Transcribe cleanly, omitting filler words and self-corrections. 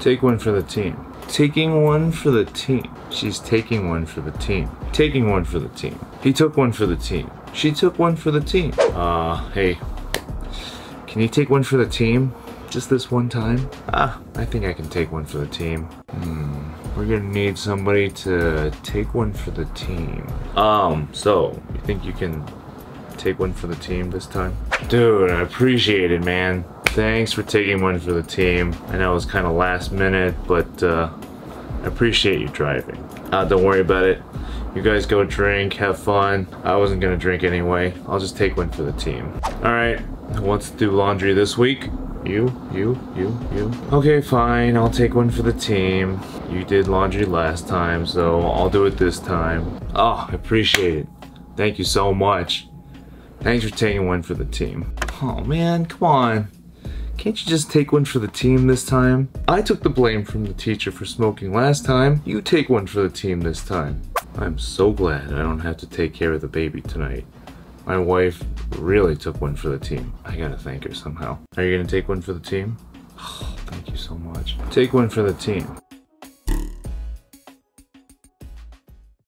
Take one for the team. Taking one for the team. She's taking one for the team. Taking one for the team. He took one for the team. She took one for the team. Hey. Can you take one for the team? Just this one time? I think I can take one for the team. We're gonna need somebody to take one for the team. So, you think you can take one for the team this time? Dude, I appreciate it, man. Thanks for taking one for the team. I know it was kind of last minute, but I appreciate you driving. Don't worry about it. You guys go drink, have fun. I wasn't gonna drink anyway. I'll just take one for the team. Alright, who wants to do laundry this week? You. Okay, fine, I'll take one for the team. You did laundry last time, so I'll do it this time. Oh, I appreciate it. Thank you so much. Thanks for taking one for the team. Oh man, come on. Can't you just take one for the team this time? I took the blame from the teacher for smoking last time. You take one for the team this time. I'm so glad I don't have to take care of the baby tonight. My wife really took one for the team. I gotta thank her somehow. Are you gonna take one for the team? Oh, thank you so much. Take one for the team.